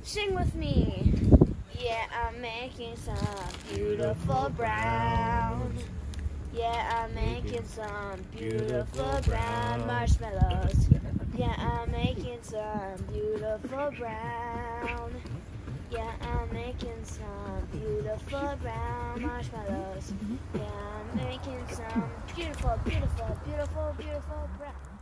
Sing with me. Yeah, I'm making some beautiful brown. Yeah, I'm making some beautiful brown marshmallows. Yeah, I'm making some beautiful brown. Yeah, I'm making some beautiful brown marshmallows. Yeah, I'm making some beautiful, beautiful, beautiful, beautiful brown.